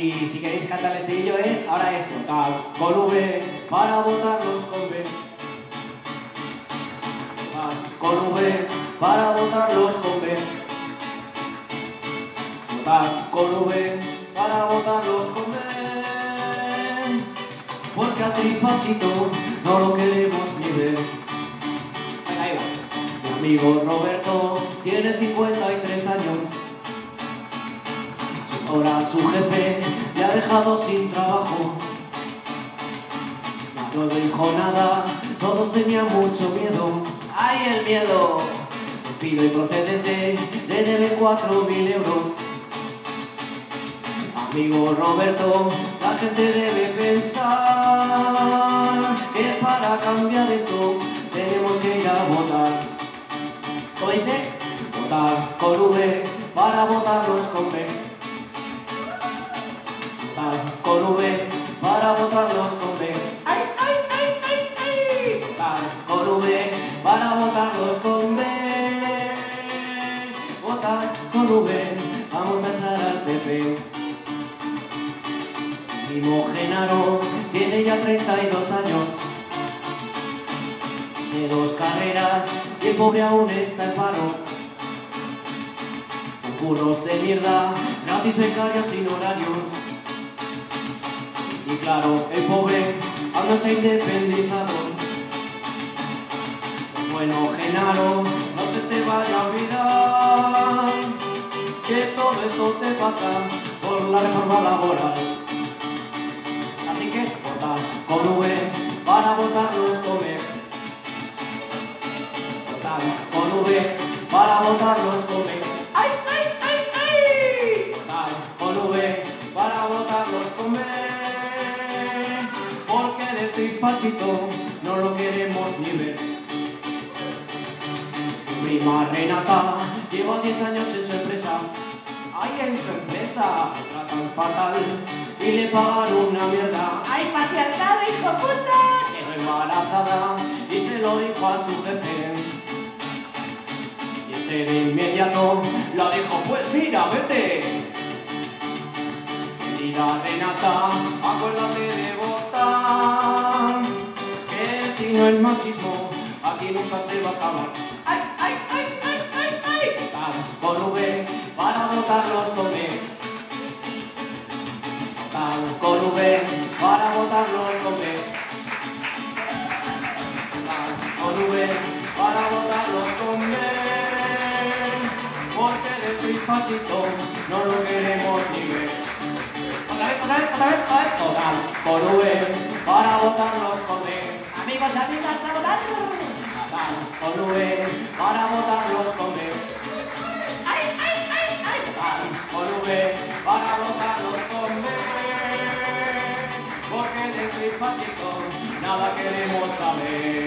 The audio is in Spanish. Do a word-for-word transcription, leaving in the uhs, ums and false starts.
Y si queréis cantar el estribillo es ahora esto. Votar con V para votarlos con B. Votar con V para votarlos con B. Votar con V para votarlos con B. Porque al Tripachito no lo queremos ni ver. Venga, ahí va. Mi amigo Roberto tiene cincuenta y tres años. Ahora su jefe le ha dejado sin trabajo. No dijo nada, todos tenían mucho miedo. ¡Ay, el miedo! Despido improcedente, le debe cuatro mil euros. Amigo Roberto, la gente debe pensar que para cambiar esto tenemos que ir a votar. ¿Cómo dice? Votar con V para votarlos con B. Votar con V para votarlos con B. ¡Ay, ay, ay, ay, ay! Votar con V para votarlos con B. Votar con V, vamos a echar al P P. Mi primo Genaro tiene ya treinta y dos años, de dos carreras y el pobre aún está en paro. Con curros de mierda, gratis becarios sin horarios. Y claro, el pobre aún no se ha independizado. Bueno, Genaro, no se te vaya a olvidar que todo esto te pasa por la reforma laboral. Así que votar con V para votarlos con B. Votar con V para votarlos con B. ¡Ay, ay, ay, ay! Votar con V para votarlos con B. Porque de Tripachito no lo queremos ni ver. Mi prima Renata lleva diez años en su empresa. ¡Ay, en su empresa! Me tratan fatal y le pagan una mierda. ¡Ay, patriarcado, hijo puta! Quedó embarazada y se lo dijo a su jefe. Y este de inmediato la dijo, pues mira, vete. Querida Renata, acuérdate de votar, que si no el machismo aquí nunca se va a acabar. ¡Ay, ay, ay, ay, ay, ay! Votar con V para votarlos con B. Votar con V para votarlos con B. Votar con V para votarlos con B. Porque de Tripachito no lo queremos ni ver. Otra vez, otra vez, otra vez, otra vez. Votar con V para votarlos con B. Amigos, amigas, a votar. Votar con V para votarlos con B. ¡Ay, ay, ay, ay! Votar con V para votarlos con B. Porque de Tripachito nada queremos saber.